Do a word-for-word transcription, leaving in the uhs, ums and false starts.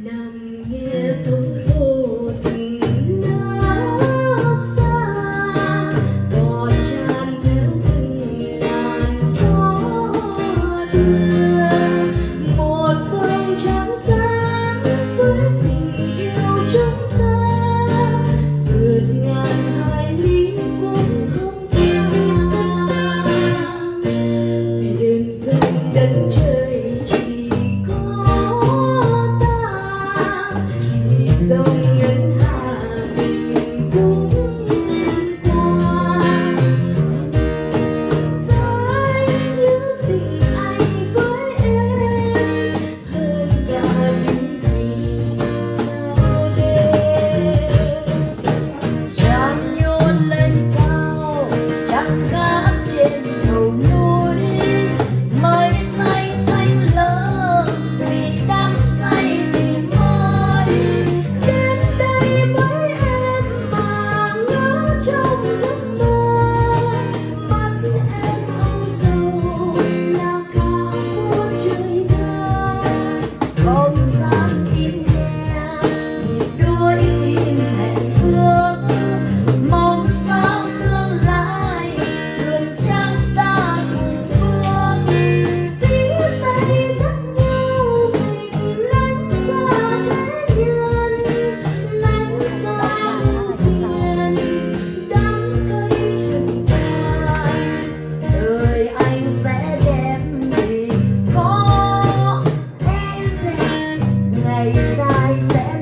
nằm nghe sóng vô tình nấp xa, bọt tràn theo từng làn gió đưa một vầng trăng sáng với tình yêu chúng ta, vượt ngàn hải lý cũng không xa. Biển rộng đất trời chỉ có ta, thì dòng ngân hà mình cũng qua. Dõi như tình anh với em hơn cả những vì sao đêm. Trăng nhôn lên cao, trăng gác trên đầu núi, mây xanh xanh lơ vì đắm say tình môi. Đến đây với em mà ngỡ trong giấc mơ, mắt em hồng sầu là cả một trời thơ. Không gian im nghe nhịp đôi tim hẹn ước, mong sao tương lai đường trăng ta cùng bước. Dĩ tay dắt nhau mình lánh xa thế nhân, lánh xa ưu phiền đắng cay trần gian. Đời anh sẽ đem mình có em về, ngày dài sẽ